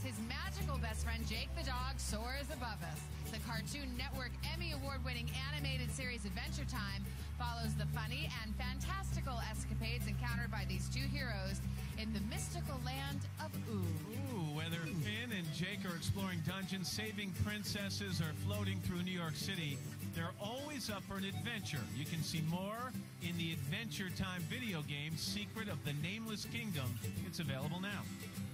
his magical best friend Jake the dog soars above us. The Cartoon Network Emmy Award-winning animated series Adventure Time follows the funny and fantastical escapades encountered by these two heroes in the mystical land of Ooh. Whether Finn and Jake are exploring dungeons, saving princesses, or floating through New York City, they're always up for an adventure. You can see more in the Adventure Time video game, Secret of the Nameless Kingdom. It's available now.